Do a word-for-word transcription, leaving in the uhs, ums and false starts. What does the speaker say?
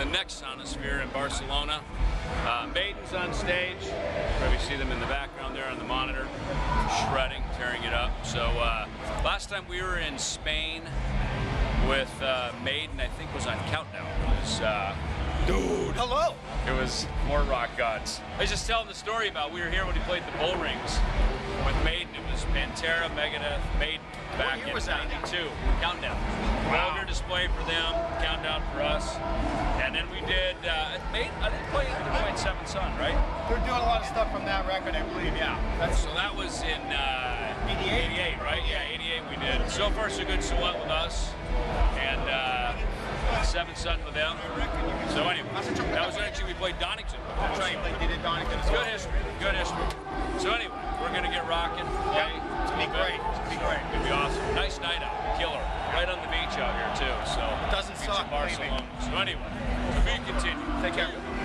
the next Sonisphere in Barcelona. Uh, Maiden's on stage. Probably see them in the background there on the monitor, shredding, tearing it up. So uh, last time we were in Spain with uh, Maiden, I think was on Countdown. It was, uh, dude. Hello. It was more rock gods. I was just telling the story about we were here when he played the Bull Rings with Maiden. It was Pantera, Megadeth, Maiden back in ninety-two. Countdown. Wow. Vulgar display for them, Countdown for us. And then we did, uh, Maiden, I didn't play, they played Seventh Son, right? They're doing a lot of stuff from that record, I believe. Yeah. That's, so that was in uh, eighty-eight. eighty-eight, right? Yeah, eighty-eight we did. So Far So Good, So What with us. And uh, Seventh Son with them. So anyway, that was actually, we played Donington. That's right, they did it Donington as well. Good history, good history. So anyway, we're gonna get rocking. Yeah, it's gonna be great. It's gonna be great. It's gonna be awesome. Nice night out, killer. Right on the beach out here too. So it doesn't suck, Barcelona. So anyway, to be continued. Take care.